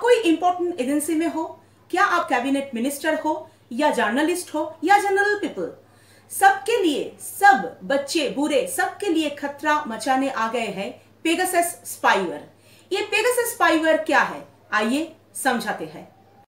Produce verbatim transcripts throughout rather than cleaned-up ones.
कोई important agency में हो, क्या आप कैबिनेट मिनिस्टर हो या जर्नलिस्ट हो या जनरल पीपल, सबके लिए, सब बच्चे बूढ़े सबके लिए खतरा मचाने आ गए हैं पेगासस स्पाईवेयर। ये पेगासस स्पाईवेयर क्या है, आइए समझाते हैं।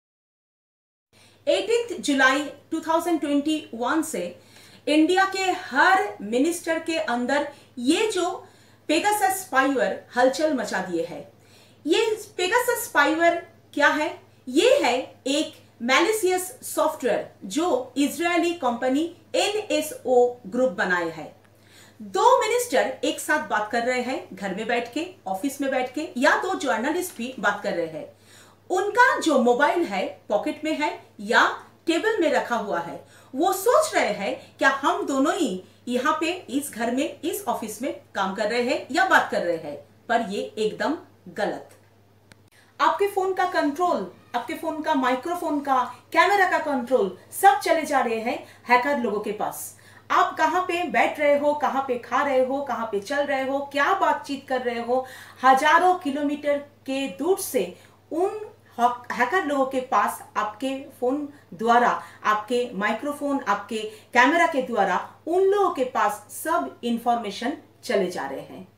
अठारह जुलाई दो हज़ार इक्कीस से इंडिया के हर मिनिस्टर के अंदर ये जो पेगासस स्पाईवेयर हलचल मचा दिए है। ये पेगासस स्पाईवेयर क्या है? ये है एक मैलिशियस सॉफ्टवेयर जो इजरायली company N S O group बनाए है। दो मिनिस्टर एक साथ बात कर रहे हैं, घर में बैठ के, ऑफिस में बैठ के, या दो जर्नलिस्ट भी बात कर रहे हैं। उनका जो मोबाइल है पॉकेट में है या टेबल में रखा हुआ है। वो सोच रहे हैं क्या हम दोनों ही यहाँ पे इस घर में, इस ऑफिस में काम कर रहे हैं या बात कर रहे हैं, पर ये एकदम गलत। आपके फोन का कंट्रोल, आपके फोन का माइक्रोफोन का, कैमरा का कंट्रोल सब चले जा रहे हैं हैकर लोगों के पास। आप कहां पे बैठ रहे हो, कहां पे खा रहे हो, कहां पे चल रहे हो, क्या बातचीत कर रहे हो, हजारों किलोमीटर के दूर से उन हैकर लोगों के पास आपके फोन द्वारा, आपके माइक्रोफोन, आपके कैमरा के द्वारा उन लोगों के पास सब इंफॉर्मेशन चले जा रहे हैं।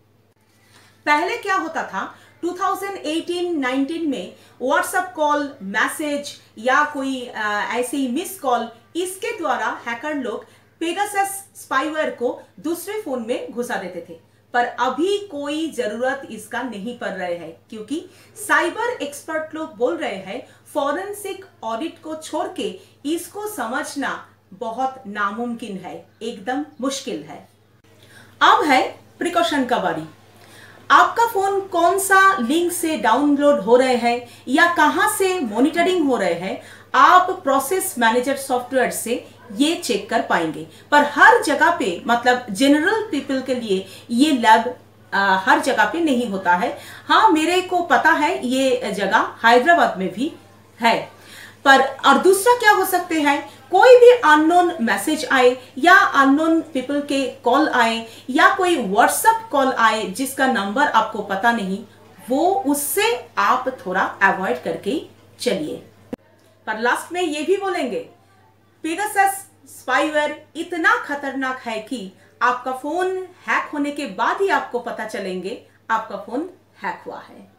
पहले क्या होता था, दो हज़ार अठारह उन्नीस में व्हाट्सएप कॉल, मैसेज या कोई आ, ऐसे ही मिस कॉल, इसके द्वारा हैकर लोग पेगासस स्पाईवेयर को दूसरे फोन में घुसा देते थे। पर अभी कोई जरूरत इसका नहीं पड़ रहे है, क्योंकि साइबर एक्सपर्ट लोग बोल रहे हैं फॉरेंसिक ऑडिट को छोड़ के इसको समझना बहुत नामुमकिन है, एकदम मुश्किल है। अब है प्रिकॉशन का बारी। आपका फोन कौन सा लिंक से डाउनलोड हो रहे हैं या कहां से मॉनिटरिंग हो रहे हैं, आप प्रोसेस मैनेजर सॉफ्टवेयर से ये चेक कर पाएंगे। पर हर जगह पे, मतलब जनरल पीपल के लिए ये लैब हर जगह पे नहीं होता है। हाँ, मेरे को पता है ये जगह हैदराबाद में भी है। पर और दूसरा क्या हो सकते हैं, कोई भी अननोन मैसेज आए या अननोन पीपल के कॉल आए या कोई व्हाट्सएप कॉल आए जिसका नंबर आपको पता नहीं, वो उससे आप थोड़ा अवॉइड करके चलिए। पर लास्ट में ये भी बोलेंगे पेगासस स्पाईवेयर इतना खतरनाक है कि आपका फोन हैक होने के बाद ही आपको पता चलेंगे आपका फोन हैक हुआ है।